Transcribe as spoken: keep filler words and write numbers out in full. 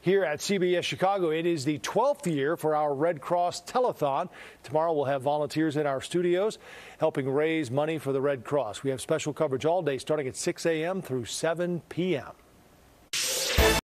Here at C B S Chicago, it is the twelfth year for our Red Cross Telethon. Tomorrow we'll have volunteers in our studios helping raise money for the Red Cross. We have special coverage all day starting at six a m through seven p m